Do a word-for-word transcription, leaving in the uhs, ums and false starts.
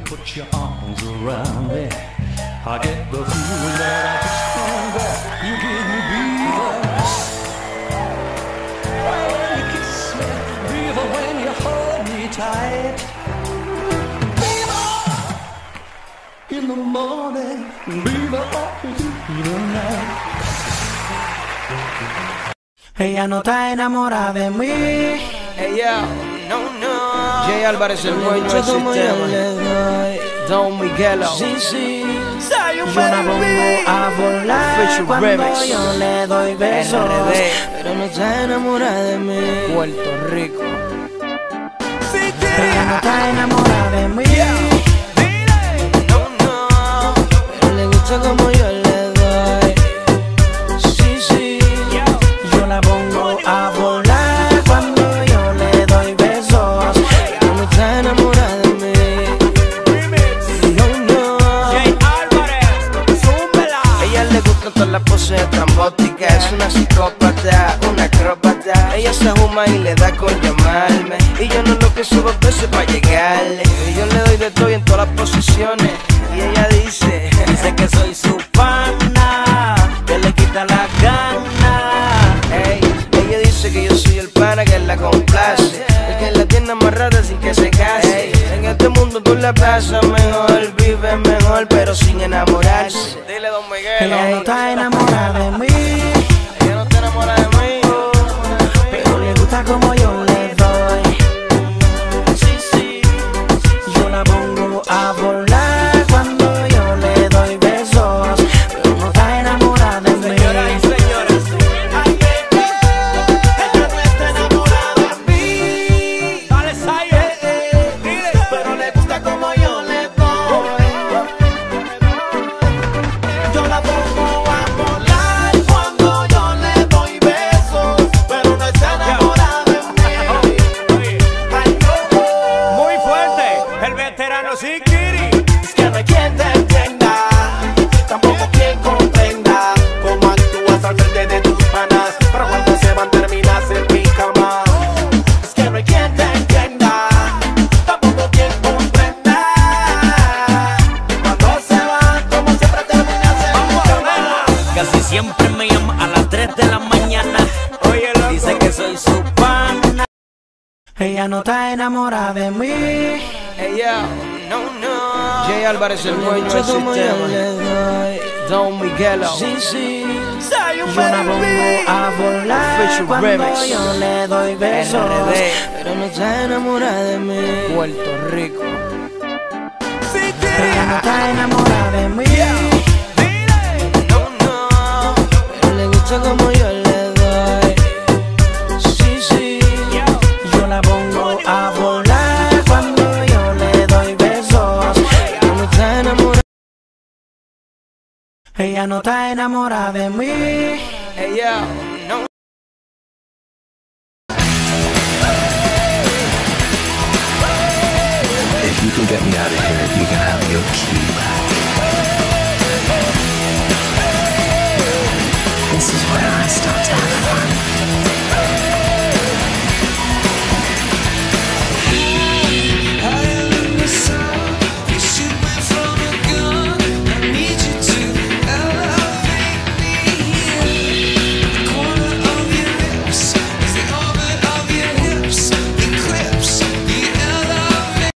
put your arms around me, I get the feeling that I just can't bear. You give me beavers when you kiss me, beaver when you hold me tight. Beaver in the morning, beaver all through the night. Ella no está enamorada de mí. Ella, no, no. Jay Álvarez, el dueño del sistema. Don Miguelo. Sí, sí. Yo la pongo a volar cuando remix. yo le doy besos, pero no está enamorada de mí. Puerto Rico. Ella no está enamorada de mí. No, no. Pero le gusta como yo le doy. Sí, sí. Yo la pongo a volar cuando yo le doy besos, pero no está enamorada de mí. No, no. Jay Álvarez, súbela. Ella le gustan todas las poses estrambóticas. Es una psicópata, una acróbata. Ella se juma y le da con llamarme, y yo no lo que subo veces para llegarle. Y yo le doy de todo y en todas las posiciones. Y ella dice, Dice que soy su pana, que le quita la gana. hey, ella dice que yo soy el pana que la complace, el que la tiene amarrada sin que se case. En este mundo tú la pasas mejor, vives mejor, pero sin enamorarse. Dile, Don Miguel. Ella no está enamorada de mí, Ella no está enamorada de mí, pero le gusta como yo le doy. Sí, sí. Yo la pongo a volar cuando yo le doy besos, pero no está enamorada de mí. Señoras y señores, ay, baby, ella no está enamorada de mí. Dale, Sayer, dile, Pero le gusta como yo le doy. Yo la pongo a volar cuando yo le doy besos, pero no está enamorada de mí. Ay, no. muy fuerte, el veterano Sikiri. Es que no hay quien te entienda, tampoco quien comprenda cómo actúas al frente de tus panas, pero cuando se van terminas en mi cama. Es que no hay quien te entienda, tampoco quien comprenda cuando se van, como siempre terminas en mi cama. Casi siempre me llama a las tres de la mañana. Oye, loco. Dice que soy su pana. Ella no está enamorada de mí. Ella, no, no. Jay Álvarez, el dueño del sistema. Don Miguelo. Sí, sí. Yo la pongo a volar Official cuando remix. yo le doy besos, R D. pero no está enamorada de mí. Puerto Rico. Ella no está enamorada de mí, No, no. pero le gusta como yo le doy. Sí, sí. Yo la pongo a volar cuando yo le doy besos, pero no está enamorada. Ella no está enamorada de mí. Ella, no. If you can get me out